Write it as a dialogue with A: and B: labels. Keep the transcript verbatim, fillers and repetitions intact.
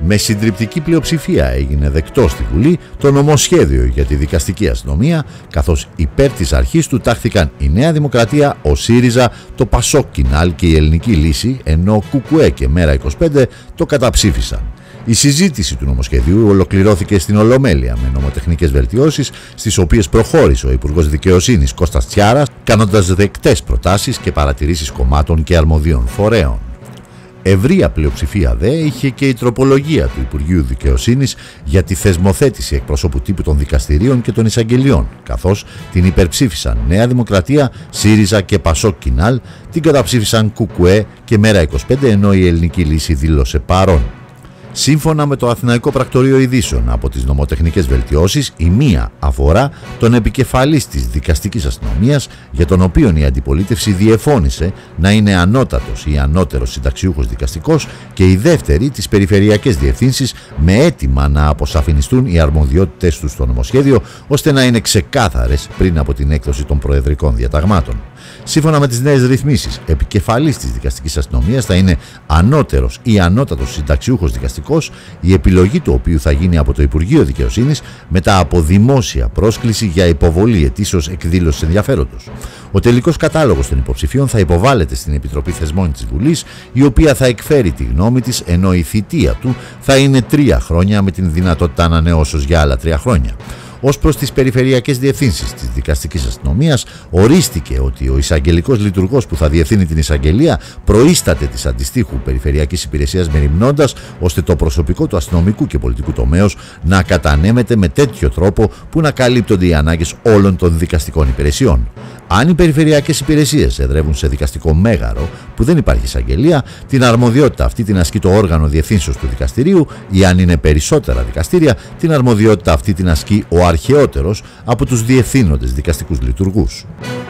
A: Με συντριπτική πλειοψηφία έγινε δεκτό στη Βουλή το νομοσχέδιο για τη δικαστική αστυνομία, καθώς υπέρ της αρχής του τάχθηκαν η Νέα Δημοκρατία, ο ΣΥΡΙΖΑ, το ΠΑΣΟΚ Κινάλ και η Ελληνική Λύση, ενώ ΚΚΕ και Μέρα είκοσι πέντε το καταψήφισαν. Η συζήτηση του νομοσχεδίου ολοκληρώθηκε στην Ολομέλεια με νομοτεχνικές βελτιώσεις, στις οποίες προχώρησε ο Υπουργός Δικαιοσύνης Κώστας Τσιάρας, κάνοντας δεκτές προτάσεις και παρατηρήσεις κομμάτων και αρμοδίων φορέων. Ευρεία πλειοψηφία δε είχε και η τροπολογία του Υπουργείου Δικαιοσύνης για τη θεσμοθέτηση εκπροσώπου τύπου των δικαστηρίων και των εισαγγελιών, καθώς την υπερψήφισαν Νέα Δημοκρατία, ΣΥΡΙΖΑ και ΠΑΣΟΚ Κινάλ, την καταψήφισαν ΚΚΕ και Μέρα είκοσι πέντε, ενώ η Ελληνική Λύση δήλωσε παρόν. Σύμφωνα με το Αθηναϊκό Πρακτορείο Ειδήσεων, από τις νομοτεχνικές βελτιώσεις, η μία αφορά τον επικεφαλής της δικαστικής αστυνομίας, για τον οποίο η αντιπολίτευση διεφώνησε να είναι ανώτατος ή ανώτερος συνταξιούχος δικαστικός, και η δεύτερη τις περιφερειακές διευθύνσεις, με αίτημα να αποσαφινιστούν οι αρμοδιότητες τους στο νομοσχέδιο, ώστε να είναι ξεκάθαρες πριν από την έκδοση των προεδρικών διαταγμάτων. Σύμφωνα με τις νέες ρυθμίσεις, επικεφαλής της δικαστικής αστυνομίας θα είναι ανώτερος ή ανώτατος συνταξιούχος δικαστικός, η επιλογή του οποίου θα γίνει από το Υπουργείο Δικαιοσύνης μετά από δημόσια πρόσκληση για υποβολή αιτήσεως εκδήλωσης ενδιαφέροντος. Ο τελικός κατάλογος των υποψηφίων θα υποβάλλεται στην Επιτροπή Θεσμών της Βουλής, η οποία θα εκφέρει τη γνώμη της, ενώ η θητεία του θα είναι τρία χρόνια με την δυνατότητα ανανεώσεως για άλλα τρία χρόνια. Ως προς τις περιφερειακές διευθύνσεις της δικαστικής αστυνομίας, ορίστηκε ότι ο εισαγγελικός λειτουργός που θα διευθύνει την εισαγγελία προείσταται της αντιστοίχου περιφερειακής υπηρεσίας, μεριμνώντας ώστε το προσωπικό του αστυνομικού και πολιτικού τομέως να κατανέμεται με τέτοιο τρόπο που να καλύπτονται οι ανάγκες όλων των δικαστικών υπηρεσιών. Αν οι περιφερειακές υπηρεσίες εδρεύουν σε δικαστικό μέγαρο που δεν υπάρχει εισαγγελία, την αρμοδιότητα αυτή την ασκεί το όργανο διευθύνσεως του δικαστηρίου, ή αν είναι περισσότερα δικαστήρια, την αρμοδιότητα αυτή την ασκεί ο αρχαιότερος από τους διευθύνοντες δικαστικούς λειτουργούς.